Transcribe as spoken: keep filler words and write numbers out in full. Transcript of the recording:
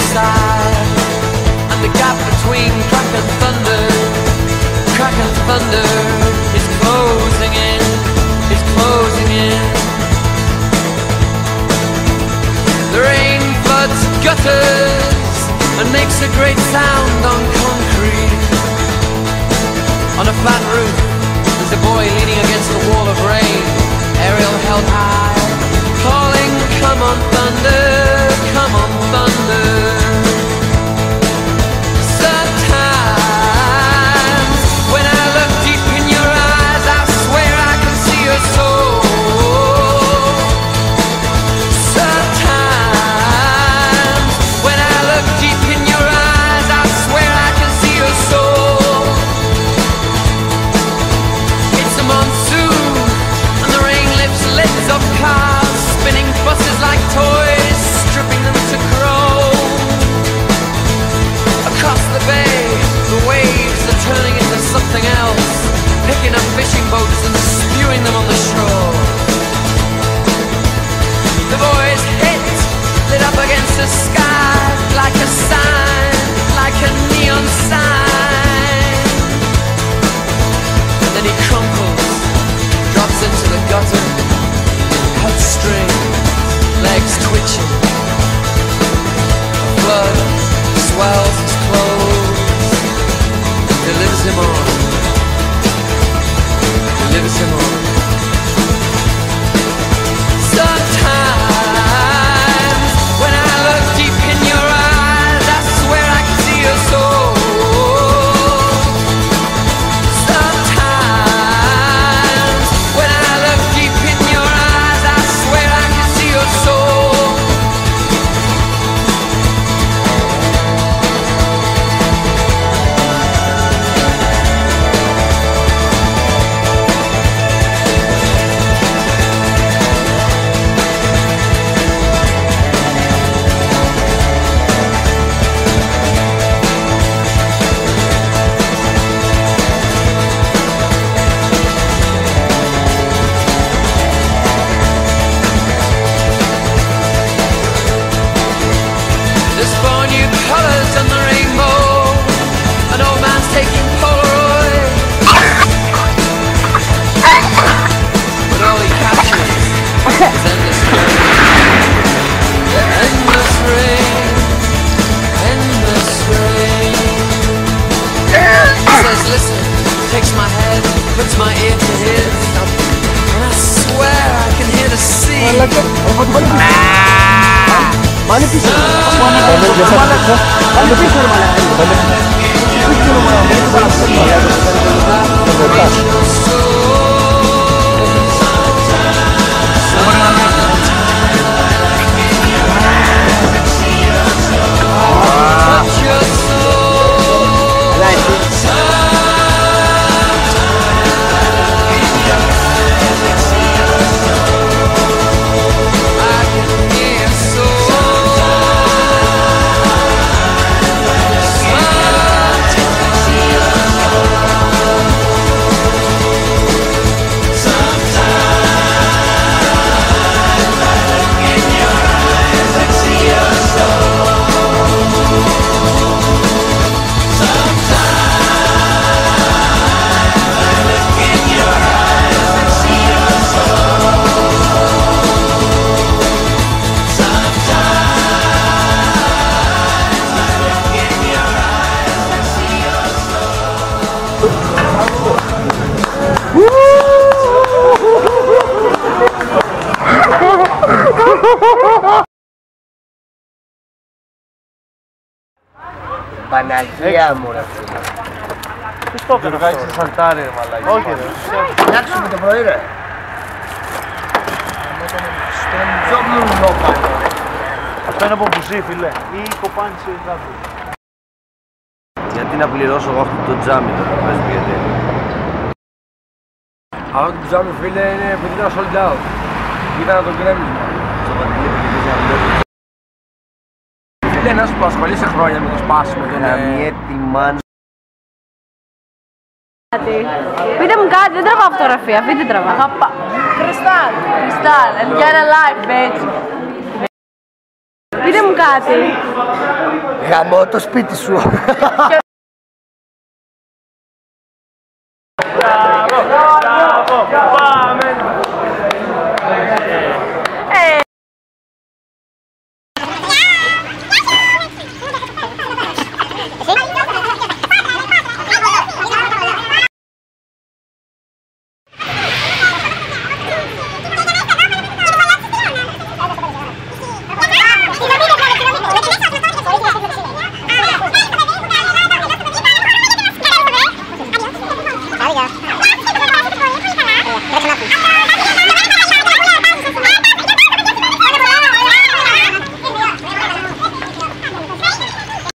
side, and the gap between crack and thunder, crack and thunder is closing in, is closing in. The rain floods gutters and makes a great sound on concrete. On a flat roof, there's a boy leaning against the wall of rain, aerial held high, calling, come on thunder, come on thunder. Sometimes when I look deep in your eyes, I swear I can see your soul. Sometimes when I look deep in your eyes, I swear I can see your soul. It's a monsoon and the rain lifts lids of cars, spinning buses like toys, stripping them to chrome. Across the bay, the waves are turning into something else, picking up fishing boats and spewing them on the shore. The boys hit, lit up against the sky, like a sign, like a neon sign. And then he crumples, drops into the gutter, heartstrings, legs twitching. A flood swells his clothes, delivers him on, delivers him on. Sometimes when I look deep in your eyes, I swear I can see your soul. Sometimes when I look deep in your eyes, I swear I can see your soul. There's four new colors on the rainbow. An old man's taking Polaroid, but all he captures is endless rain. The endless rain, endless rain. He says, listen, takes my head, puts my ear to his, and I swear I can hear the sea. Mana pisau? Mana pisau? Mana pisau? Mana pisau? Παναγία μου ρε φίλε. Τι το έκανα αυτό ρε. Σαλτάρι ρε μαλάκι. Όχι ρε. Φτιάξουμε το πρωί ρε. Ποιο μουνό κάνει ρε. Αυτό είναι από μπουζί φίλε. Ή κοπάνι σε κάτι. Γιατί να πληρώσω εγώ αυτό το τζάμι τώρα πες μου γιατί. Αυτό το τζάμι φίλε είναι επειδή ήταν sold out. Ήταν να τον κρέμισμα. Στο πατήλι επειδή δεν βλέπω. Φίλε να σου πω ασχολείσαι χρόνια με το σπάσιμο. Καμιέτη μάνα. Πείτε μου κάτι, δεν τραβάω φωτογραφία, πείτε τραβάω. Κρυστάλ, κρυστάλ, and get a life, bitch. Πείτε μου κάτι. Γαμώ το σπίτι σου.